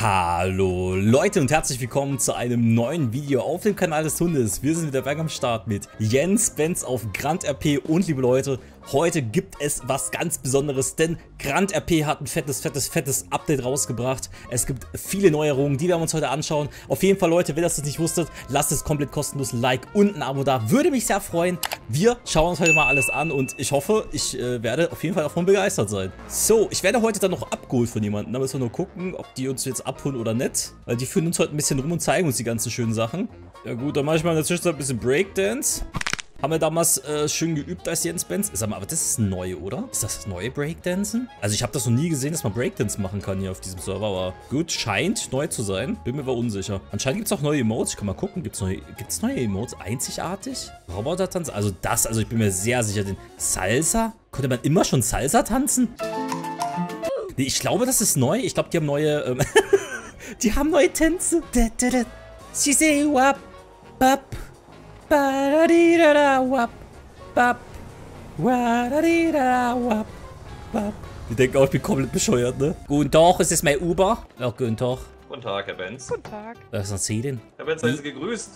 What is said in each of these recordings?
Hallo Leute und herzlich willkommen zu einem neuen Video auf dem Kanal des Hundes. Wir sind wieder back am Start mit Jens Benz auf Grand RP und liebe Leute, heute gibt es was ganz Besonderes, denn Grand RP hat ein fettes Update rausgebracht. Es gibt viele Neuerungen, die werden wir uns heute anschauen. Auf jeden Fall Leute, wenn ihr das nicht wusstet, lasst es komplett kostenlos ein Like und ein Abo da, würde mich sehr freuen. Wir schauen uns heute mal alles an und ich hoffe, ich werde auf jeden Fall davon begeistert sein. So, ich werde heute dann noch abgeholt von jemandem, da müssen wir nur gucken, ob die uns jetzt abholen oder nicht. Weil die führen uns heute ein bisschen rum und zeigen uns die ganzen schönen Sachen. Ja gut, dann mache ich mal in der Zwischenzeit ein bisschen Breakdance. Haben wir damals schön geübt als Jens Benz. Sag mal, aber das ist neu, oder? Ist das neue Breakdancen? Also ich habe das noch nie gesehen, dass man Breakdance machen kann hier auf diesem Server. Aber gut, scheint neu zu sein. Bin mir aber unsicher. Anscheinend gibt es auch neue Emotes. Ich kann mal gucken. Gibt's neue Emotes? Einzigartig? Roboter-Tanz? Also ich bin mir sehr sicher. Den Salsa? Konnte man immer schon Salsa tanzen? Nee, ich glaube, das ist neu. Ich glaube, die haben neue, die haben neue Tänze. Sie say wap, bap, ba-da-di-da-da, wap, bap, wa-da-di-da-da, wap, bap. Die denken auch, ich bin komplett bescheuert, ne? Guten Tag, ist das mein Uber? Ja, guten Tag. Guten Tag, Herr Benz. Guten Tag. Was sind Sie denn? Herr Benz, seien Sie gegrüßt.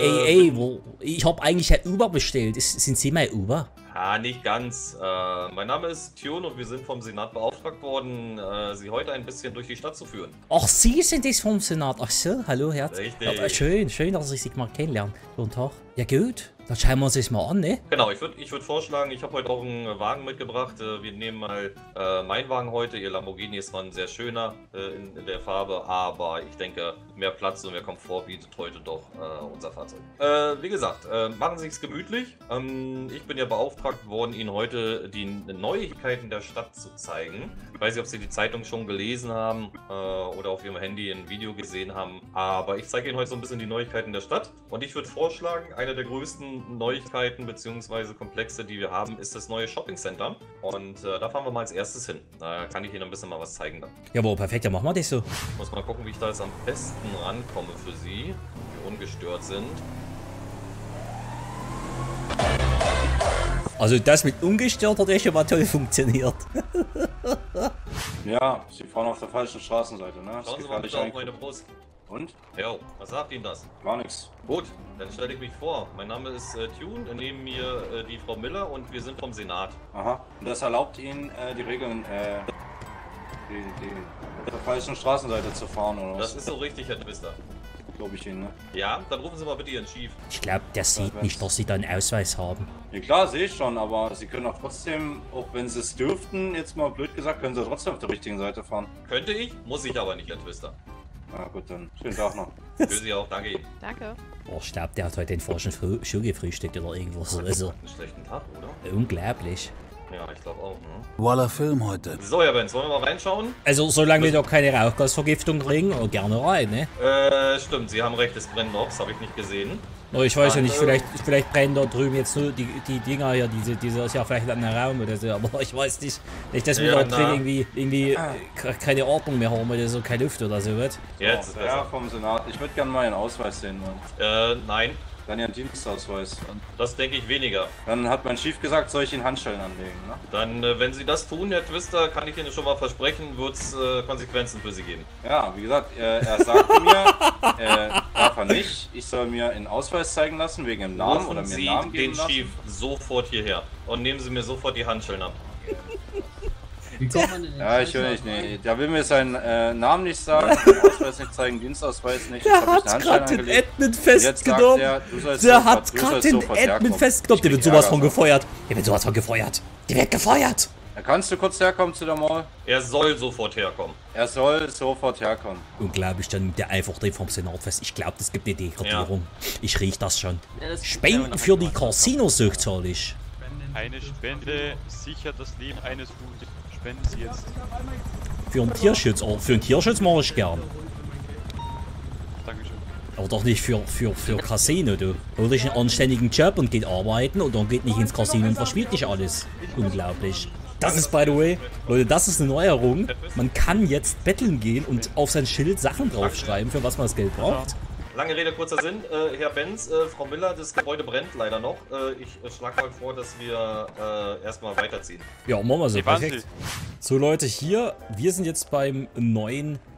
Ich habe eigentlich Herr Uber bestellt. Sind Sie mein Uber? Nicht ganz. Mein Name ist Tune und wir sind vom Senat beauftragt worden, Sie heute ein bisschen durch die Stadt zu führen. Ach, Sie sind das vom Senat. Ach so, hallo, herzlich. Richtig. Ja, schön, dass ich Sie mal kennenlerne. Guten Tag. Ja gut, dann schauen wir uns das mal an, ne? Genau, ich würd vorschlagen, ich habe heute auch einen Wagen mitgebracht. Wir nehmen mal meinen Wagen heute. Ihr Lamborghini ist zwar ein sehr schöner in der Farbe, aber ich denke, mehr Platz und mehr Komfort bietet heute doch unser Fahrzeug. Wie gesagt, machen Sie es gemütlich. Ich bin ja beauftragt worden, Ihnen heute die Neuigkeiten der Stadt zu zeigen. Ich weiß nicht, ob Sie die Zeitung schon gelesen haben oder auf Ihrem Handy ein Video gesehen haben, aber ich zeige Ihnen heute so ein bisschen die Neuigkeiten der Stadt. Und ich würde vorschlagen, eine der größten Neuigkeiten bzw. Komplexe, die wir haben, ist das neue Shopping Center. Und da fahren wir mal als erstes hin. Da kann ich Ihnen ein bisschen mal was zeigen dann. Jawohl, perfekt, dann machen wir das so. Ich muss mal gucken, wie ich da jetzt am besten rankomme für Sie, wie ungestört sind. Also das mit ungestört hat echt schon mal toll funktioniert. Ja, Sie fahren auf der falschen Straßenseite, ne? Schauen Sie mal bitte auf meine Brust. Und? Jo, was sagt Ihnen das? Gar nichts. Gut, dann stelle ich mich vor. Mein Name ist Tune, neben mir die Frau Miller und wir sind vom Senat. Aha. Und das erlaubt Ihnen, die Regeln, auf der falschen Straßenseite zu fahren, oder was? Das ist so richtig, Herr Twister. Glaube ich Ihnen, ne? Ja, dann rufen Sie mal bitte Ihren Chief. Ich glaube, der sieht nicht, dass Sie da einen Ausweis haben. Ja klar, sehe ich schon, aber Sie können auch trotzdem, auch wenn Sie es dürften, jetzt mal blöd gesagt, können Sie trotzdem auf der richtigen Seite fahren. Könnte ich, muss ich aber nicht, Herr Twister. Na gut, dann schönen Tag noch. Für Sie auch, danke Ihnen. Danke. Oh, ich glaube, der hat heute den falschen Schuh gefrühstückt oder irgendwas. Also, Einen schlechten Tag, oder? unglaublich. Ja, ich glaube auch, ne? Voila Film heute. So, Herr Benz, wollen wir mal reinschauen? Also, solange wir doch keine Rauchgasvergiftung kriegen, gerne rein, ne? Stimmt, Sie haben recht, es brennt noch, das habe ich nicht gesehen. Oh, ich weiß ja nicht, vielleicht brennen da drüben jetzt nur die Dinger hier, diese ist ja vielleicht an der Raum oder so, aber ich weiß nicht, dass wir da drin irgendwie keine Ordnung mehr haben oder so, keine Luft oder so, was? Jetzt ist Ja, besser. vom Senat. Ich würde gerne mal Ihren Ausweis sehen, Mann. Nein, Dann Ihren Dienstausweis. das denke ich weniger. Dann hat mein Chief gesagt, soll ich Ihnen Handschellen anlegen, ne? Dann, wenn Sie das tun, Herr Twister, kann ich Ihnen schon mal versprechen, wird es Konsequenzen für Sie geben. Ja, wie gesagt, er sagte mir, darf er nicht, ich soll mir einen Ausweis zeigen lassen, wegen dem Namen oder Rufen mir einen Sie Namen den geben lassen. Chief sofort hierher und nehmen Sie mir sofort die Handschellen ab. Wie kommt man denn in den Ja, ich höre nicht, Kreislauf nee. Der will mir seinen Namen nicht sagen, den Ausweis nicht zeigen, Dienstausweis nicht. Der hat gerade den Admin festgenommen. Der hat gerade den Admin festgenommen. Der wird sowas von gefeuert. Der wird sowas von gefeuert. Der wird gefeuert. Kannst du kurz herkommen zu der Mall? Er soll sofort herkommen. Er soll sofort herkommen. Unglaublich, dann nimmt der einfach den vom Senat fest. Ich glaube, das gibt eine Degradierung. Ich riech das schon. Ja, das Spenden für die Casinos zahl ich. Eine Spende sichert das Leben eines Hundes. Spenden Sie jetzt. Für einen Tierschutz, oh, für einen Tierschutz mache ich gern. Dankeschön. Aber doch nicht für Casino, du. Hol dich einen anständigen Job und geht arbeiten und dann geht nicht ins Casino und verspielt nicht alles. Unglaublich. Das ist, by the way, Leute, das ist eine Neuerung. Man kann jetzt betteln gehen und auf sein Schild Sachen draufschreiben, für was man das Geld braucht. Lange Rede, kurzer Sinn. Herr Benz, Frau Miller, das Gebäude brennt leider noch. Ich schlage mal vor, dass wir erstmal weiterziehen. Ja, machen wir so. Hey, Perfekt. So Leute, hier, wir sind jetzt beim neuen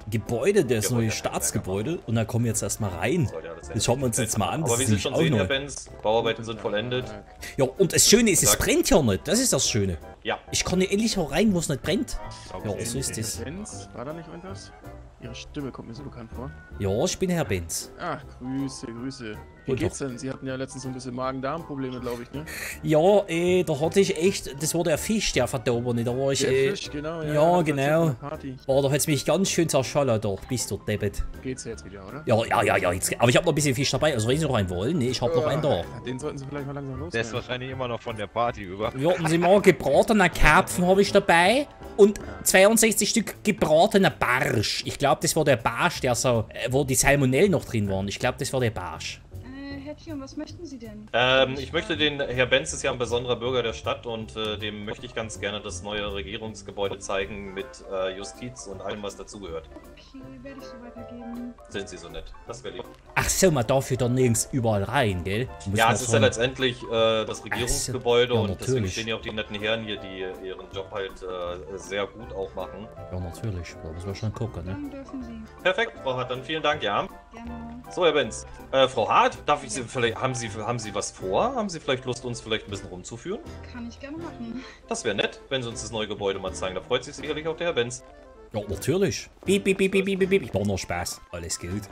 Gebäude, das neue Staatsgebäude. Und da kommen wir jetzt erstmal rein. Das schauen wir uns jetzt mal an. Aber wie Sie schon sehen, Herr Benz, Bauarbeiten sind vollendet. Ja, und das Schöne ist, es brennt ja nicht. Das ist das Schöne. Ja. Ich kann ja endlich auch rein, wo es nicht brennt. Ja, so ist es. Benz, war da nicht irgendwas? Ihre Stimme kommt mir so bekannt vor. Ja, ich bin Herr Benz. Ach, Grüße. Wie geht's denn? Sie hatten ja letztens so ein bisschen Magen-Darm-Probleme, glaube ich, ne? Ja, da hatte ich echt, das war der Fisch, der Verdorbene, da war ich, Der Fisch, genau. ja, genau. Party. Oh, da hat's mich ganz schön zerschallert, doch, bist du deppet. Geht's jetzt wieder, oder? Ja, jetzt, aber ich habe noch ein bisschen Fisch dabei, also wenn Sie noch einen wollen, ne, ich habe noch einen da. Den sollten Sie vielleicht mal langsam Der ist loswerden. wahrscheinlich immer noch von der Party über. Warten Sie mal, gebratener Karpfen habe ich dabei und 62 Stück gebratener Barsch. Ich glaube, das war der Barsch, der so, wo die Salmonellen noch drin waren. Ich glaube, das war der Barsch. Herr Thion, was möchten Sie denn? Ich möchte Herr Benz ist ja ein besonderer Bürger der Stadt und dem möchte ich ganz gerne das neue Regierungsgebäude zeigen mit Justiz und allem, was dazugehört. Okay, werde ich so weitergeben. Sind Sie so nett? Das wäre lieb. Ach so, man darf ja da nirgends überall rein, gell? Muss Ja, man es ist ja fragen. letztendlich das Regierungsgebäude Ja, und deswegen natürlich. stehen ja auch die netten Herren hier, die ihren Job halt sehr gut auch machen. Ja, natürlich, da müssen wir schon gucken, ne? Dann dürfen Sie. Perfekt, Frau Hart, dann vielen Dank, ja. Gerne. So, Herr Benz. Frau Hart, darf ich Sie vielleicht, haben Sie was vor? Haben Sie vielleicht Lust, uns vielleicht ein bisschen rumzuführen? Kann ich gerne machen. Das wäre nett, wenn Sie uns das neue Gebäude mal zeigen. Da freut sich sicherlich auch der Herr Benz. Ja, natürlich. Piep, piep, piep, piep, piep, piep. Ich war noch Spaß. Alles gut.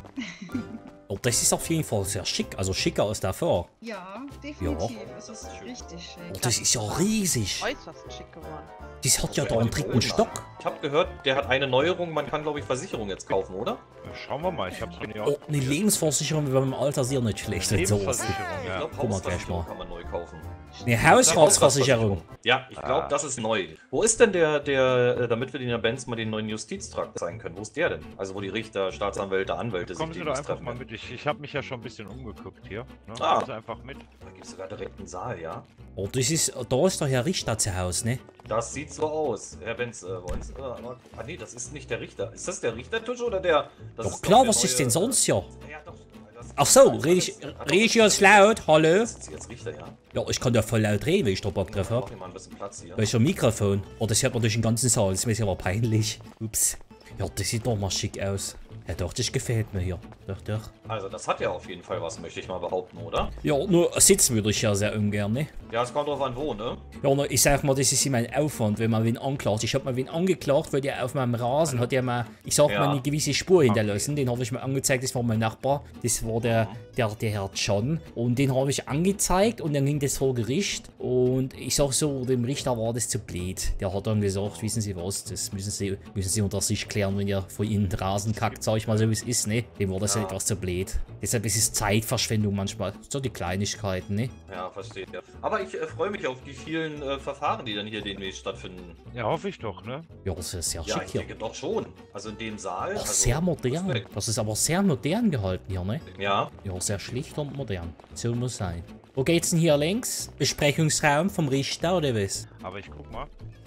Und das ist auf jeden Fall sehr schick, also schicker als davor. Ja, definitiv. Es ist richtig schick. Und das ist ja riesig. Äußerst schick geworden. Das hat ja da einen dritten Stock. Ich habe gehört, der hat eine Neuerung. Man kann, glaube ich, Versicherung jetzt kaufen, oder? Schauen wir mal, ich hab's mir ja Oh, eine Lebensversicherung beim Alter sehr nicht schlecht. So. Lebensversicherung, Ich ja. glaube, Guck mal gleich mal. Hausversicherung kann man neu kaufen. Eine Hausratsversicherung. Ja, ich glaube, das ist neu. Wo ist denn damit wir den Herr Benz mal den neuen Justiztrakt zeigen können? Wo ist der denn? Also wo die Richter, Staatsanwälte, Anwälte Kommen Sie sich doch die einfach treffen mal können. mit. Ich habe mich ja schon ein bisschen umgeguckt hier. Ne? Ah. Kommen Sie einfach mit. Da gibt es sogar direkt einen Saal, ja? Oh, das ist, da ist der Herr Richter zu Hause, ne? Das sieht so aus. Herr Benz, wollen Sie... ah nee, das ist nicht der Richter. Ist das der Richtertisch oder der... Das Doch ist klar, der was ist neue- denn sonst hier? Ja, doch. Das- Ach so, rede ich jetzt laut? Hallo? Sind Sie jetzt Richter, ja? Ja, ich kann ja voll laut reden, wenn ich da Bock drauf Mach hab. mir mal ein bisschen Platz hier. Welcher Mikrofon? Oh, das hört man durch den ganzen Saal. Das ist mir aber peinlich. Ups. Ja, das sieht doch mal schick aus. Ja doch, das gefällt mir hier. Doch. Also das hat ja auf jeden Fall was, möchte ich mal behaupten, oder? Ja, nur sitzen würde ich ja sehr ungern, ne? Ja, es kommt drauf an wo, ne? Ja, nur, ich sag mal, das ist immer ein Aufwand, wenn man wen anklagt. Ich hab mal wen angeklagt, weil der auf meinem Rasen hat ja mal, ich sag Ja. mal, eine gewisse Spur hinterlassen. Den habe ich mir angezeigt, das war mein Nachbar. Das war der Herr John. Und den habe ich angezeigt und dann ging das vor Gericht. Und ich sag so, dem Richter war das zu blöd. Der hat dann gesagt, wissen Sie was, das müssen Sie unter sich klären, wenn ihr vor Ihnen den Rasen kackt, sag ich mal so, wie es ist, ne? Dem war das etwas zu blöd. Deshalb ist es Zeitverschwendung manchmal. So die Kleinigkeiten, ne? Ja, verstehe. Ja. Aber ich freue mich auf die vielen Verfahren, die dann hier demnächst stattfinden. Ja, hoffe ich doch, ne? Ja, das ist sehr Ja, schick ich hier. denke doch schon. Also in dem Saal. Auch also, sehr modern. Respekt. Das ist aber sehr modern gehalten hier, ne? Ja, Ja, sehr schlicht und modern. So muss sein. Wo geht's denn hier längs? Besprechungsraum vom Richter oder was? Aber ich guck mal.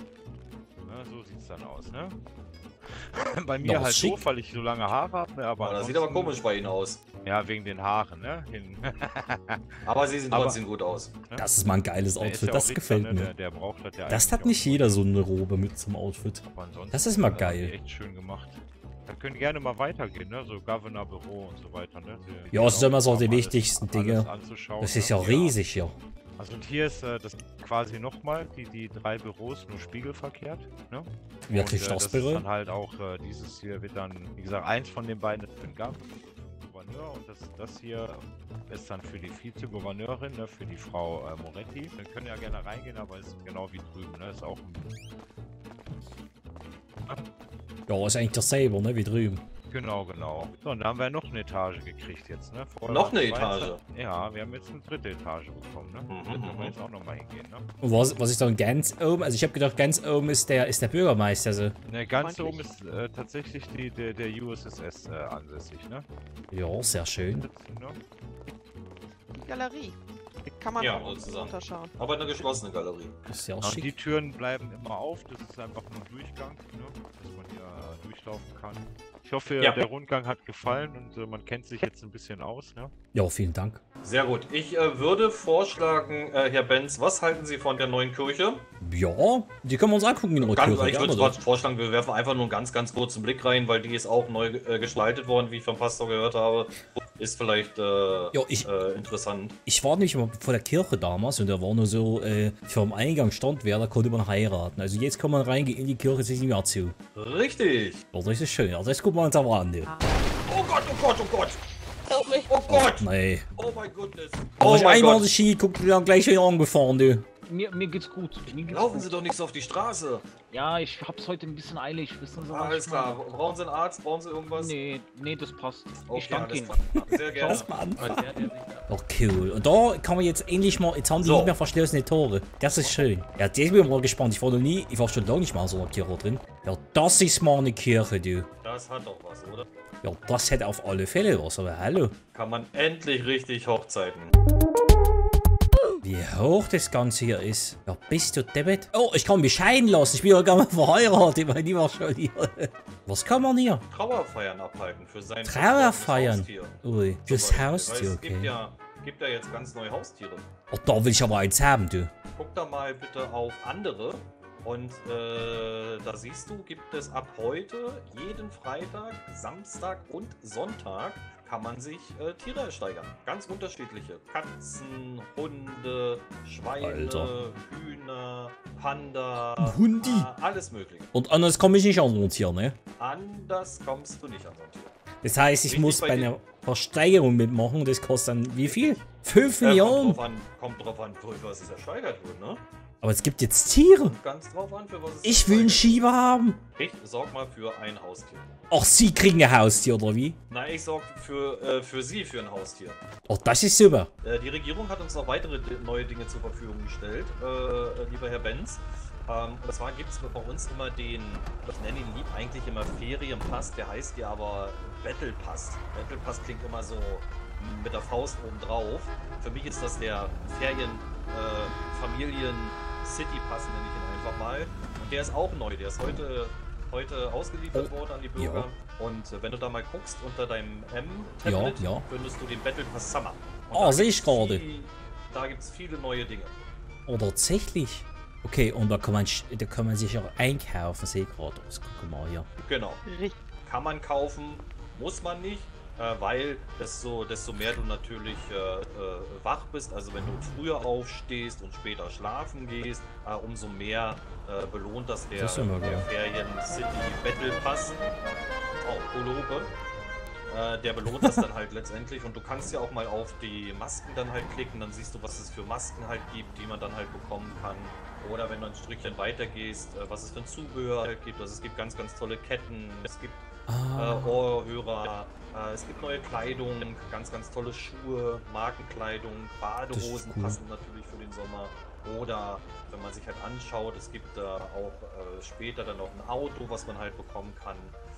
Na, so sieht's dann aus, ne? Bei Ja, mir halt schick. so, weil ich so lange Haare habe, ne? Aber das sieht aber ansonsten- komisch bei Ihnen aus. Ja, wegen den Haaren, ne? Aber Sie sehen Aber- trotzdem gut aus. Das ist mal ein geiles Der ist Outfit, ja das auch Richter, gefällt ne? mir. Der braucht das ja Das eigentlich hat auch nicht jeder so eine Robe mit zum Outfit. Aber ansonsten, Das ist mal haben geil. die Echt schön gemacht. Wir können gerne mal weitergehen, ne? So Governor-Büro und so weiter, ne? Ja, das sind immer so die alles- wichtigen alles Dinge. anzuschauen, Das ist ne? ja riesig hier. Also und hier ist das quasi nochmal, die drei Büros nur spiegelverkehrt, ne? Wirklich und, das ist Büro? dann halt auch, dieses hier wird dann, wie gesagt, eins von den beiden ist für den Gouverneur und das hier ist dann für die Vizegouverneurin, ne, für die Frau Moretti. Wir können ja gerne reingehen, aber ist genau wie drüben, ne? Ist auch Ja, ist eigentlich dasselbe, ne? Wie drüben. Genau. So, und da haben wir noch eine Etage gekriegt jetzt, ne? Vorher Noch eine waren es Etage? Ja, wir haben jetzt eine dritte Etage bekommen, ne? Da können wir jetzt auch nochmal hingehen, ne? Und was ist dann ganz oben? Also ich habe gedacht, ganz oben ist der Bürgermeister. Also. Ne, ganz Freundlich. oben ist tatsächlich der USS ansässig, ne? Ja, sehr schön. Sitzen, ne? Galerie. Kann man Ja, von unten sozusagen. runterschauen. Aber eine geschlossene Galerie. Das ist ja auch Ach, die schick. Türen bleiben immer auf, das ist einfach nur ein Durchgang, ne? Dass man hier durchlaufen kann. Ich hoffe, Ja. der Rundgang hat gefallen und man kennt sich jetzt ein bisschen aus, ne? Ja, vielen Dank. Sehr gut. Ich würde vorschlagen, Herr Benz, was halten Sie von der neuen Kirche? Ja, die können wir uns angucken in der Ganz, Kirche. ich würde gerne. vorschlagen, wir werfen einfach nur einen ganz, ganz kurzen Blick rein, weil die ist auch neu gestaltet worden, wie ich vom Pastor gehört habe. Ist vielleicht interessant. Ich war nämlich immer vor der Kirche damals und da war nur so, vor dem Eingang stand wer, da konnte man heiraten. Also jetzt kann man reingehen in die Kirche, sich nicht mehr zu. Richtig. Oh, das ist schön. Also das gucken wir uns aber an, du. Oh Gott, oh Gott, oh Gott. Help mich. Oh Gott. Nee. Oh mein Goodness. Aber ich mein einmal Gott. die Ski, guck, wir haben gleich wieder angefahren, du. Mir geht's gut. Mir geht's Laufen gut. Sie doch nichts auf die Straße. Ja, ich hab's heute ein bisschen eilig. Wissen Sie, was Alles ich meine? klar. Brauchen Sie einen Arzt? Brauchen Sie irgendwas? Nee, das passt. Okay, Ich danke alles Ihnen. klar. Sehr gerne. Schau's mal an. Oh, cool. Und da kann man jetzt endlich mal, jetzt haben die So. nicht mehr verschlossene Tore. Das ist schön. Ja, jetzt bin ich mal gespannt. Ich war schon lange nicht mal in so einer Kirche drin. Ja, das ist mal eine Kirche, du. Das hat doch was, oder? Ja, das hätte auf alle Fälle was, aber hallo. Kann man endlich richtig Hochzeiten. Wie hoch das Ganze hier ist. Ja, bist du deppert? Oh, ich kann mich scheiden lassen. Ich bin ja gar nicht verheiratet, weil die war schon hier. Was kann man hier? Trauerfeiern abhalten für sein Trauerfeiern? Haustier. Ui, fürs Zum Beispiel. Haustier, Weil es gibt okay. gibt ja jetzt ganz neue Haustiere. Oh, da will ich aber eins haben, du. Guck da mal bitte auf andere. Und da siehst du, gibt es ab heute jeden Freitag, Samstag und Sonntag kann man sich Tiere ersteigern. Ganz unterschiedliche. Katzen, Hunde, Schweine, Alter. Hühner, Panda, Hundi. alles mögliche. Und anders komme ich nicht an so ein Tier, ne? Anders kommst du nicht an so ein Tier. Das heißt, ich Richtig muss bei bei dir. einer Versteigerung mitmachen. Das kostet dann wie viel? 5 Millionen? Kommt drauf an, für was es ersteigert wird, ne? Aber es gibt jetzt Tiere. Ganz drauf an, für was es Ich will einen ersteigert Schieber haben. wird. Ich sorg mal für ein Haustier. Ach, Sie kriegen ein Haustier, oder wie? Na, ich sorg für Sie für ein Haustier. Oh, das ist super. Die Regierung hat uns noch weitere neue Dinge zur Verfügung gestellt, lieber Herr Benz. Und zwar gibt es bei uns immer den, ich nenne ihn lieb eigentlich immer Ferienpass, der heißt ja aber Battle Pass. Battle Pass klingt immer so mit der Faust oben drauf. Für mich ist das der Familien-City-Pass, nenne ich ihn einfach mal. Und der ist auch neu, der ist heute ausgeliefert worden an die Bürger. Ja. Und wenn du da mal guckst, unter deinem M-Tablet Ja. findest du den Battle Pass Summer. Und Oh, da sehe ich gibt's gerade. Da gibt es viele neue Dinge. Oh, tatsächlich. Okay, und da kann man sich auch einkaufen. Sehe ich gerade. Das gucken wir mal hier. Genau. Richtig. Kann man kaufen, muss man nicht, weil desto mehr du natürlich wach bist, also wenn du früher aufstehst und später schlafen gehst, umso mehr belohnt das der Das ist immer geil. Ferien City Battle Pass. Oh, Polope. Der belohnt das dann halt letztendlich und du kannst ja auch mal auf die Masken dann halt klicken, dann siehst du, was es für Masken halt gibt, die man dann halt bekommen kann. Oder wenn du ein Stückchen weiter gehst, was es für ein Zubehör halt gibt. Also es gibt ganz, ganz tolle Ketten, es gibt Ohrhörer, es gibt neue Kleidung, ganz, ganz tolle Schuhe, Markenkleidung, Badehosen cool. passen natürlich für den Sommer. Oder wenn man sich halt anschaut, es gibt auch später dann noch ein Auto, was man halt bekommen kann.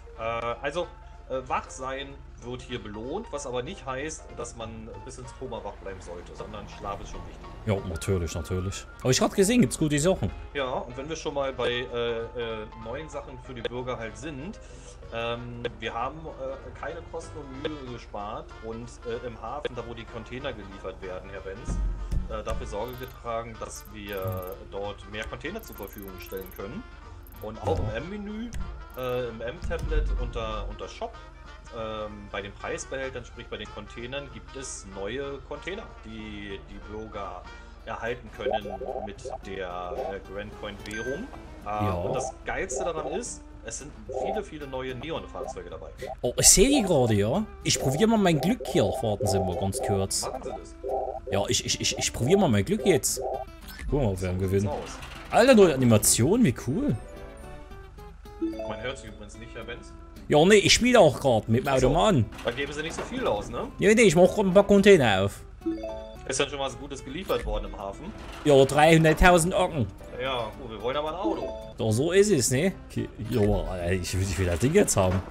Wach sein wird hier belohnt, was aber nicht heißt, dass man bis ins Koma wach bleiben sollte, sondern Schlaf ist schon wichtig. Ja, natürlich, natürlich. Aber ich habe gesehen, gibt's gute Sachen. Ja, und wenn wir schon mal bei neuen Sachen für die Bürger halt sind, wir haben keine Kosten und Mühe gespart und im Hafen, da wo die Container geliefert werden, Herr Benz, dafür Sorge getragen, dass wir dort mehr Container zur Verfügung stellen können. Und auch im M-Menü, im M-Tablet unter Shop, bei den Preisbehältern, sprich bei den Containern, gibt es neue Container, die die Bürger erhalten können mit der Grand Coin Währung. Und das Geilste daran ist, es sind viele, viele neue Neon-Fahrzeuge dabei. Oh, ich sehe die gerade, ja. Ich probiere mal mein Glück hier. Warten Sie mal ganz kurz. Machen Sie das. Ja, ich probiere mal mein Glück jetzt. Guck mal, wer gewinnt. Aus. Alter, neue Animation, wie cool. Man hört sich übrigens nicht, Herr Benz. Ja, nee, ich spiele auch gerade mit dem Ach so. Automaten. Da geben Sie nicht so viel aus, ne? Ja, nee, ich mache gerade ein paar Container auf. Ist dann schon was Gutes geliefert worden im Hafen? Ja, 300.000 Ocken. Ja, gut, wir wollen aber ein Auto. Doch, so ist es, ne? Okay. Ja, aber, ich will das Ding jetzt haben.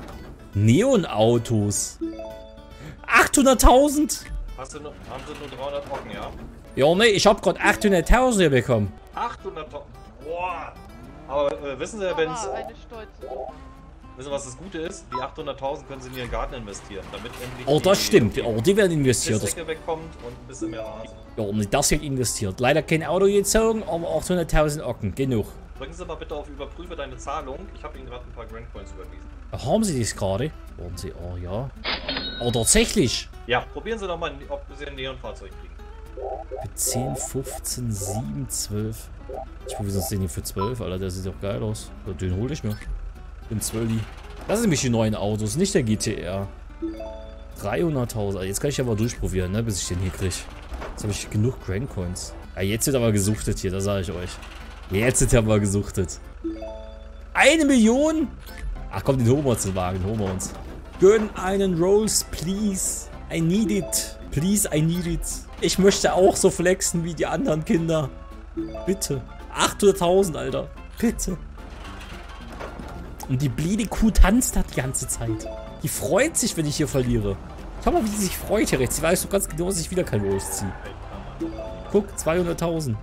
Neon-Autos. 800.000? Haben Sie nur 300 Ocken, ja? Ja, nee, ich hab grad 800.000 hier bekommen. 800.000. Boah. Aber wissen Sie, Herr Benz, Eine stolze. wissen Sie, was das Gute ist? Die 800.000 können Sie in Ihren Garten investieren, damit endlich Oh, das stimmt. Oh, die werden investiert. Das, Pissecke wegkommt und ein bisschen mehr Rasen. ja, nee, das wird investiert. Leider kein Auto gezogen, aber 800.000 Ocken. Genug. Bringen Sie mal bitte auf Überprüfe deine Zahlung. Ich habe Ihnen gerade ein paar Grand Coins überwiesen. Haben Sie das gerade? Warten Sie, oh ja. Oh, tatsächlich. Ja, probieren Sie doch mal, ob Sie ein Neonfahrzeug kriegen. Für 10, 15, 7, 12. Ich probiere das Ding hier für 12, Alter. Der sieht doch geil aus. Den hole ich mir. Den 12. Das sind nämlich die neuen Autos, nicht der GTR. 300.000. Jetzt kann ich aber durchprobieren, ne, bis ich den hier kriege. Jetzt habe ich genug Grand Coins. Ja, jetzt wird aber gesuchtet hier, das sage ich euch. Jetzt wird aber gesuchtet. 1 Million? Ach komm, den holen wir uns den Wagen, holen wir uns. Gönn einen Rolls, please. I need it. Please, I need it. Ich möchte auch so flexen wie die anderen Kinder. Bitte. 800.000, Alter. Bitte. Und die bliede Kuh tanzt da die ganze Zeit. Die freut sich, wenn ich hier verliere. Schau mal, wie sie sich freut hier rechts. Sie weiß so ganz genau, dass ich wieder kein Rolls ziehe. Guck, 200.000.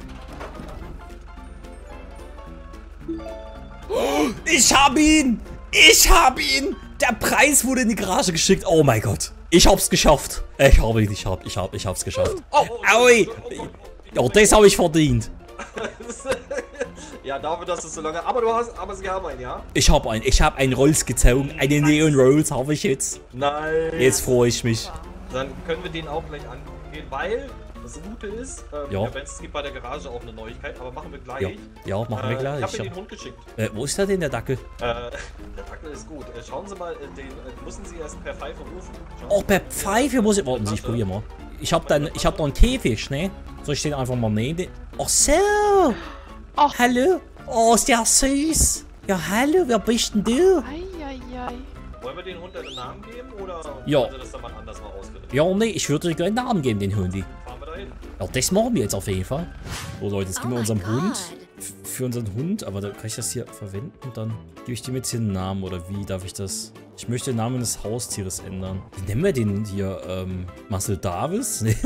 Oh, ich hab ihn! Ich hab ihn! Der Preis wurde in die Garage geschickt. Oh mein Gott. Ich hab's geschafft. Ich hab's geschafft. Aui! Oh, das habe ich verdient. Ja, dafür, dass es so lange. Aber Sie haben einen, ja? Ich hab einen Rolls gezogen. Eine Neon Rolls habe ich jetzt. Nein. Jetzt freue ich mich. Dann können wir den auch gleich angehen, weil das Gute ist, ja. Herr Benz, es gibt bei der Garage auch eine Neuigkeit, aber machen wir gleich. Ja, machen wir gleich. Ich habe Ihnen den Hund geschickt. Wo ist der denn, der Dackel? Der Dackel ist gut. Schauen Sie mal, den müssen Sie erst per Pfeife rufen. Oh, per Pfeife muss ich. Warten Sie, ich probiere mal. Ich hab da einen Käfig, ne? Soll ich den einfach mal nehmen? Ach so! Ach. Hallo? Oh, ist der süß! Ja, hallo, wer bist denn du? Eieiei. Wollen wir den Hund einen Namen geben oder ja. wollen Sie das dann mal anders mal ausfinden? Ja, nee, ich würde dir einen Namen geben, den Hundi. Fahren wir da hin. Ja, das machen wir jetzt auf jeden Fall. So, Leute, jetzt geben wir unserem Hund. Für unseren Hund, aber da kann ich das hier verwenden und dann gebe ich dem jetzt hier einen Namen oder wie darf ich das? Ich möchte den Namen des Haustieres ändern. Wie nennen wir den hier? Marcel Davis? Nee.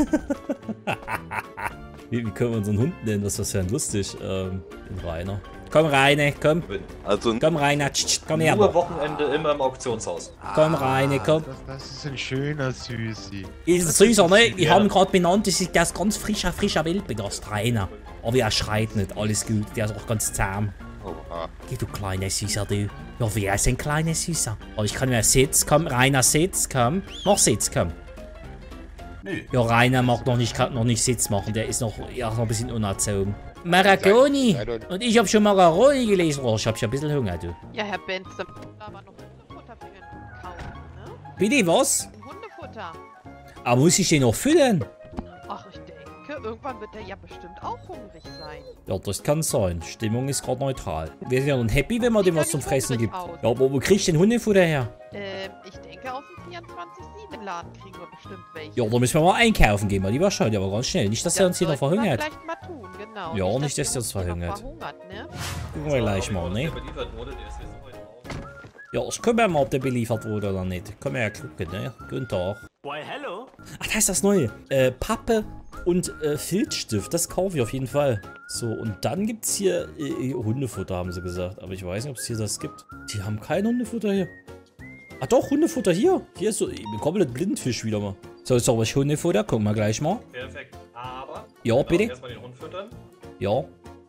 Wie können wir unseren Hund nennen? Das wäre ja lustig. Den Rainer. Komm, Rainer, komm. Also komm, Rainer, komm her. Nur Wochenende immer im Auktionshaus. Komm, Rainer, komm. Das ist ein schöner Süßi. Ist ein süßer, ne? Wir haben gerade benannt, das ist ganz frischer Welpe, das ist Rainer. Aber er schreit nicht, alles gut. Der ist auch ganz zahm. Oha. Geh, du kleiner Süßer, du. Ja, wer ist ein kleiner Süßer? Aber ich kann mir Sitz, komm, Rainer, Sitz, komm. Mach Sitz, komm. Nee. Ja, Rainer mag noch nicht Sitz machen, der ist noch ein bisschen unerzogen. Maragoni! Und ich hab schon Maragoni gelesen. Oh, ich hab schon ein bisschen Hunger, du. Ja, Herr Benz, da war noch Hundefutter für den Hund kaufen, ne? Bitte, was? Ein Hundefutter. Aber muss ich den noch füllen? Ach, ich denke, irgendwann wird er ja bestimmt auch hungrig sein. Ja, das kann sein. Stimmung ist gerade neutral. Wir sind ja dann happy, wenn man dem was zum Fressen gibt. aus. Ja, aber wo krieg ich den Hundefutter her? Ich denke, aus dem 24/7-Laden kriegen wir bestimmt welche. Ja, da müssen wir mal einkaufen gehen, weil die wahrscheinlich aber ganz schnell. Nicht, dass er uns hier noch sollten wir verhungert. vielleicht mal tun, genau. Ja, nicht, dass er uns hier noch verhungert. Ne? Gucken wir gleich mal, ne? Der beliefert wurde, der ist jetzt heute raus. Ja, ich gucke mal, ob der beliefert wurde oder nicht. Können wir ja gucken, ne? Guten Tag. Why, hello? Ach, da ist das Neue. Pappe und Filzstift. Das kaufe ich auf jeden Fall. So, und dann gibt es hier Hundefutter, haben sie gesagt. Aber ich weiß nicht, ob es hier das gibt. Die haben kein Hundefutter hier. Ah doch, Hundefutter hier. Hier ist so komplett Blindfisch wieder mal. So, jetzt habe ich Hundefutter. Gucken wir gleich mal. Perfekt. Aber. Ja, bitte. Erstmal den Hund füttern. Ja.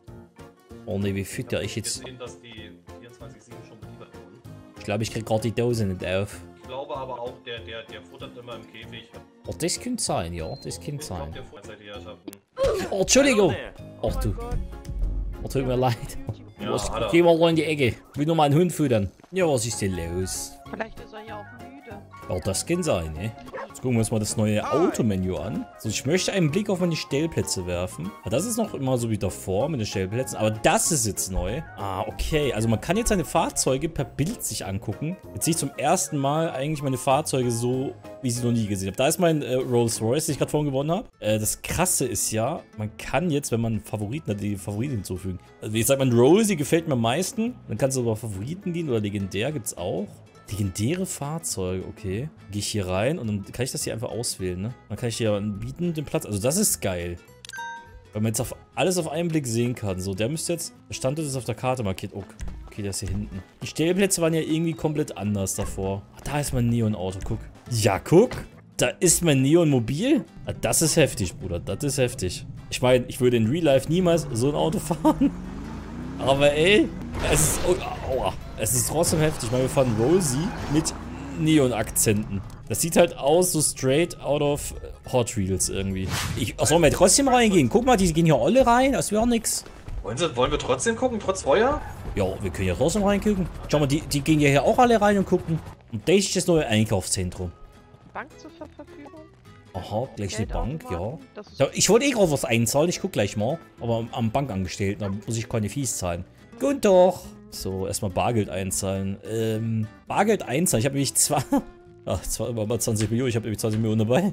Oh ne, wie fütter ich Wir jetzt? sehen, dass die 24/7 schon beliefert wurden. Ich glaube, ich kriege gerade die Dose nicht auf. Ich glaube aber auch, der futtert immer im Käfig. Oh, das könnte sein, ja. Das könnte Ich glaube, sein. der futtert die Herrschaften. Oh, Entschuldigung. Ach du. Oh, tut mir leid. Ja, Was, hat er. geh mal in die Ecke. Ich will nur mal einen Hund füttern. Ja, was ist denn los? Vielleicht ist er ja auch müde. Ja, das kann sein, ne? Jetzt gucken wir uns mal das neue Automenü an. So, ich möchte einen Blick auf meine Stellplätze werfen. Ah, das ist noch immer so wie davor mit den Stellplätzen. Aber das ist jetzt neu. Ah, okay. Also man kann jetzt seine Fahrzeuge per Bild sich angucken. Jetzt sehe ich zum ersten Mal eigentlich meine Fahrzeuge so, wie ich sie noch nie gesehen habe. Da ist mein Rolls Royce, den ich gerade vorhin gewonnen habe. Das Krasse ist ja, man kann jetzt, wenn man Favoriten hat, die Favoriten hinzufügen. Also ich sag mal, Rosie gefällt mir am meisten. Dann kannst du über Favoriten gehen oder legendär gibt es auch. Legendäre Fahrzeuge, okay. Gehe ich hier rein und dann kann ich das hier einfach auswählen, ne? Dann kann ich hier bieten den Platz. Also das ist geil. Weil man jetzt alles auf einen Blick sehen kann. So, der müsste jetzt... Der Standort ist auf der Karte markiert. Oh, okay, der ist hier hinten. Die Stellplätze waren ja irgendwie komplett anders davor. Ach, da ist mein Neon-Auto, guck. Ja, guck. Da ist mein Neon-Mobil. Ah, das ist heftig, Bruder. Das ist heftig. Ich meine, ich würde in Real Life niemals so ein Auto fahren. Aber ey, es ist... Oh, aua. Es ist trotzdem heftig. Ich meine, wir fahren Rosie mit Neon-Akzenten. Das sieht halt aus, so straight out of Hot Wheels irgendwie. Sollen wir trotzdem reingehen? Guck mal, die gehen hier alle rein, das wäre nix. Wollen wir trotzdem gucken, trotz Feuer? Ja, wir können ja trotzdem reingucken. Schau mal, die gehen ja hier auch alle rein und gucken. Und das ist das neue Einkaufszentrum. Bank zur Verfügung? Aha, gleich eine Bank, ja. Ja. Ich wollte eh gerade was einzahlen, ich guck gleich mal. Aber am Bankangestellten, da muss ich keine Fees zahlen. Guten Tag. So, erstmal Bargeld einzahlen. Bargeld einzahlen. Ich habe nämlich zwar immer mal 20 Millionen, ich habe nämlich 20 Millionen dabei.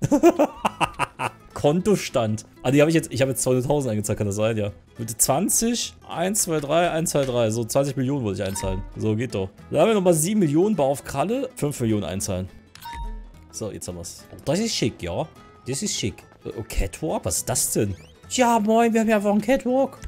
Kontostand. Ah, die habe ich jetzt 200.000 eingezahlt, kann das sein, ja. Bitte 20, 1, 2, 3, 1, 2, 3. So, 20 Millionen wollte ich einzahlen. So, geht doch. Dann haben wir nochmal 7 Millionen, Bau auf Kralle, 5 Millionen einzahlen. So, jetzt haben wir es. Oh, das ist schick, ja. Das ist schick. Oh, Catwalk? Was ist das denn? Ja, moin, wir haben ja einfach einen Catwalk.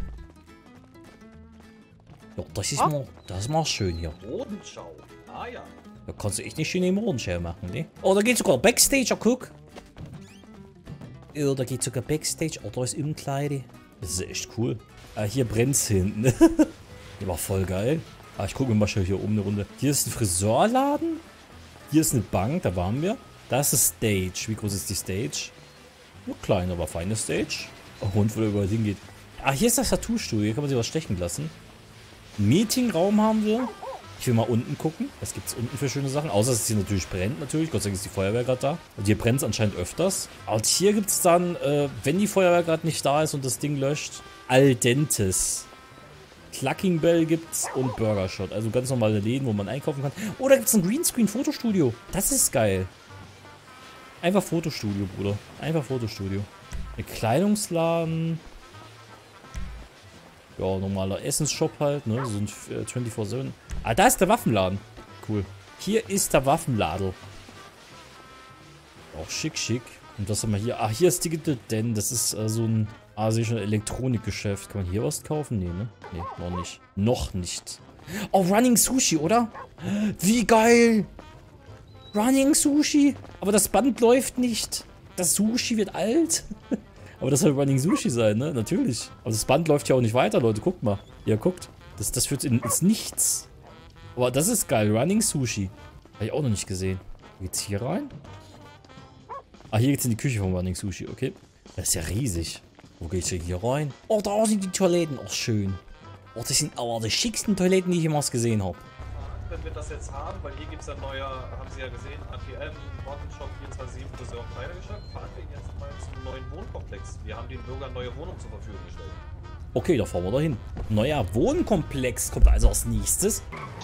Ja, das ist mal schön hier. Modenschau. Ah ja. Da kannst du echt nicht schön in Modenschau machen, ne? Oh, da geht sogar Backstage, guck. Ja, da geht sogar Backstage. Oh, da ist Umkleide. Das ist echt cool. Ah, hier brennt's hinten. Die war voll geil. Ah, ich gucke mir mal schnell hier oben eine Runde. Hier ist ein Friseurladen. Hier ist eine Bank, da waren wir. Da ist eine Stage. Wie groß ist die Stage? Nur klein, aber feine Stage. Oh, Hund, wo der überall hingeht. Ah, hier ist das Tattoo-Studio. Hier kann man sich was stechen lassen. Meetingraum haben wir. Ich will mal unten gucken. Was gibt es unten für schöne Sachen? Außer, dass es hier natürlich brennt, natürlich. Gott sei Dank ist die Feuerwehr gerade da. Und hier brennt es anscheinend öfters. Und hier gibt es dann, wenn die Feuerwehr gerade nicht da ist und das Ding löscht, Al Dentes. Clucking Bell gibt's und Burger Shot. Also ganz normale Läden, wo man einkaufen kann. Oh, da gibt es ein Greenscreen-Fotostudio. Das ist geil. Einfach Fotostudio, Bruder. Einfach Fotostudio. Ein Kleidungsladen. Ja, normaler Essensshop halt, ne? So ein 24/7. Ah, da ist der Waffenladen. Cool. Hier ist der Waffenladen. Auch schick, schick. Und was haben wir hier? Ah, hier ist Digital Den. Das ist so ein asisches Elektronikgeschäft. Kann man hier was kaufen? Nee, ne? Nee, noch nicht. Noch nicht. Oh, Running Sushi, oder? Wie geil! Running Sushi. Aber das Band läuft nicht. Das Sushi wird alt. Aber das soll Running Sushi sein, ne? Natürlich. Aber das Band läuft ja auch nicht weiter, Leute. Guckt mal. Ja, guckt. Das führt ins Nichts. Aber das ist geil. Running Sushi. Habe ich auch noch nicht gesehen. Geht's hier rein? Ah, hier geht's in die Küche vom Running Sushi. Okay. Das ist ja riesig. Wo geht's denn hier rein? Oh, da sind die Toiletten. Oh, schön. Oh, das sind aber die schicksten Toiletten, die ich jemals gesehen habe. Wenn wir das jetzt haben, weil hier gibt es ein neuer, haben Sie ja gesehen, ATM, Modenshop 24/7, Friseur und Kleidergeschäft, fahren wir jetzt mal zum neuen Wohnkomplex. Wir haben den Bürgern neue Wohnungen zur Verfügung gestellt. Okay, da fahren wir dahin. Neuer Wohnkomplex kommt also als nächstes.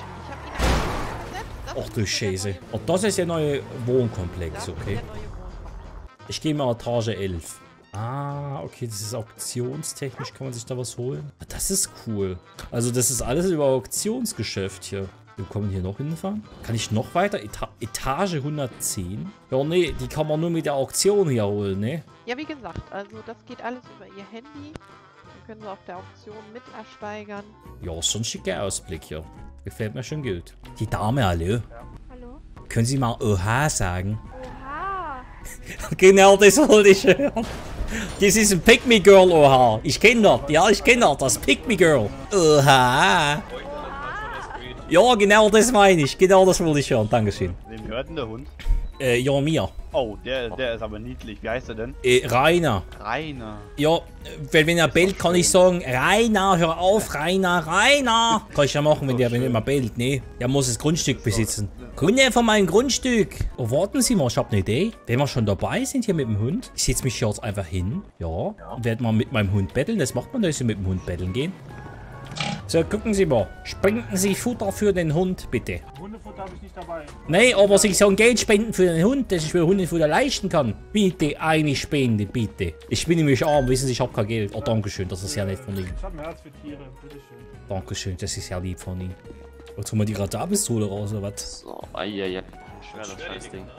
Ach du Scheiße. Und das ist der neue Wohnkomplex, okay. Ich gehe mal Etage 11. Ah, okay, das ist auktionstechnisch, kann man sich da was holen. Das ist cool. Also das ist alles über Auktionsgeschäft hier. Wir kommen hier noch hinfahren. Kann ich noch weiter? Etage 110? Ja, nee, die kann man nur mit der Auktion hier holen, ne? Ja, wie gesagt, also das geht alles über Ihr Handy. Wir können Sie auf der Auktion mit ersteigern. Ja, ist schon ein schicker Ausblick hier. Gefällt mir schon gut. Die Dame, hallo. Ja. Hallo? Können Sie mal Oha sagen? Oha! Genau, das wollte ich hören. Das ist ein Pick-Me-Girl, Oha. Ich kenne das. Ja, ich kenne das. Das Pick-Me-Girl. Oha. Ja, genau das meine ich. Genau das wollte ich hören. Dankeschön. Wem gehört denn der Hund? Ja, mir. Oh, der ist aber niedlich. Wie heißt er denn? Rainer. Rainer. Ja, wenn er bellt, kann ich sagen, Rainer, hör auf, Rainer, Rainer. Kann ich ja machen, wenn er immer bellt, ne? Er muss das Grundstück besitzen. Kunde von meinem Grundstück. Oh, warten Sie mal, ich habe eine Idee. Wenn wir schon dabei sind hier mit dem Hund, ich setze mich hier jetzt einfach hin, ja, und werde mal mit meinem Hund betteln. Das macht man, dass Sie mit dem Hund betteln gehen. So, gucken Sie mal. Spenden Sie Futter für den Hund, bitte. Hundefutter habe ich nicht dabei. Nein, aber Sie sollen Geld spenden für den Hund, dass ich für den Hundefutter leisten kann. Bitte eine Spende, bitte. Ich bin nämlich arm, wissen Sie, ich habe kein Geld. Oh, dankeschön, das ist ja nett von Ihnen. Ich habe ein Herz für Tiere, bitteschön. Dankeschön, das ist ja lieb von Ihnen. Jetzt holen wir die Radarpistole raus, oder was? So, ja. Schwer das Scheißding.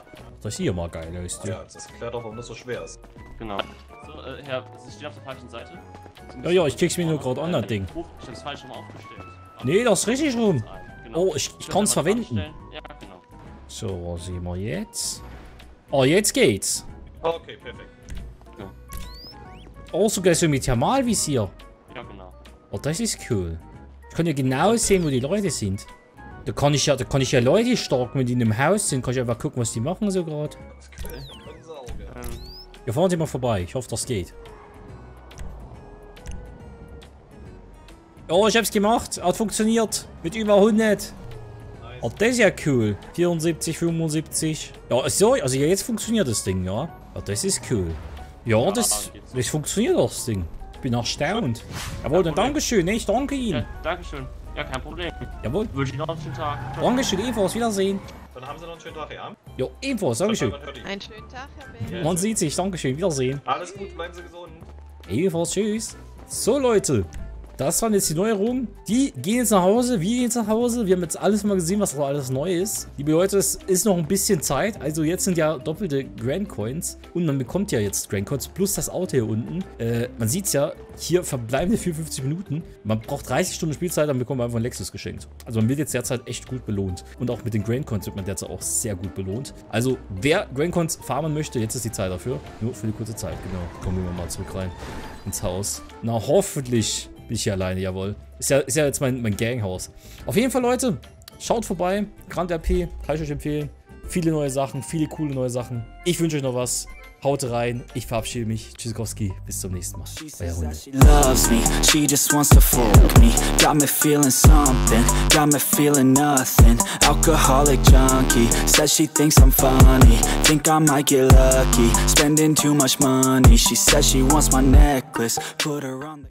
Das sieht ja mal geil aus, du. Ja, das erklärt auch, warum das so schwer ist. Genau. So, Herr, Sie stehen auf der falschen Seite. Ja, ich krieg's mir nur gerade an, das Ding. Ich hab's falsch rum aufgestellt. Nee, das ist richtig rum. Genau. Oh, ich kann's verwenden. Ja, genau. So, was sehen wir jetzt? Oh, jetzt geht's. Okay, perfekt. Ja. Oh, sogar so mit Thermalvisier. Ja, genau. Oh, das ist cool. Ich kann ja genau sehen, wo die Leute sind. Da kann ich ja Leute stalken, wenn die in einem Haus sind. Kann ich einfach gucken, was die machen so gerade. Ja, fahren Sie mal vorbei. Ich hoffe, das geht. Oh, ich hab's gemacht. Hat funktioniert. Mit über 100. Oh, das ist ja cool. 74, 75. Ja, so, also jetzt funktioniert das Ding, ja. Ja, das ist cool. Ja, das funktioniert das Ding. Ich bin erstaunt. Jawohl, dann Dankeschön. Ich danke Ihnen. Ja, Dankeschön. Ja, kein Problem. Jawohl. Wünsche Ihnen noch einen schönen Tag. Dankeschön, ebenfalls. Wiedersehen. Dann haben Sie noch einen schönen Tag, ja? Ja, ebenfalls. Dankeschön. Einen schönen Tag, Herr Bell. Man sieht sich. Dankeschön. Wiedersehen. Alles gut, bleiben Sie gesund. Ebenfalls. Tschüss. So, Leute. Das waren jetzt die Neuerungen. Die gehen jetzt nach Hause, wir gehen jetzt nach Hause. Wir haben jetzt alles mal gesehen, was da alles neu ist. Liebe Leute, es ist noch ein bisschen Zeit. Also jetzt sind ja doppelte Grand Coins. Und man bekommt ja jetzt Grand Coins plus das Auto hier unten. Man sieht es ja, hier verbleibende 54 Minuten. Man braucht 30 Stunden Spielzeit, dann bekommt man einfach ein Lexus geschenkt. Also man wird jetzt derzeit echt gut belohnt. Und auch mit den Grand Coins wird man derzeit auch sehr gut belohnt. Also wer Grand Coins farmen möchte, jetzt ist die Zeit dafür. Nur für eine kurze Zeit, genau. Kommen wir mal zurück rein ins Haus. Na, hoffentlich bin ich hier alleine, jawohl. Ist ja jetzt mein Ganghaus. Auf jeden Fall, Leute, schaut vorbei. Grand RP, kann ich euch empfehlen. Viele neue Sachen, viele coole neue Sachen. Ich wünsche euch noch was. Haut rein. Ich verabschiede mich. Tschüssikowski. Bis zum nächsten Mal. Euer Hunde. She loves me, she just wants to fuck me. Got me feeling something, got me feeling nothing. Alcoholic junkie, says she thinks I'm funny. Think I might get lucky, spending too much money. She says she wants my necklace, put her on the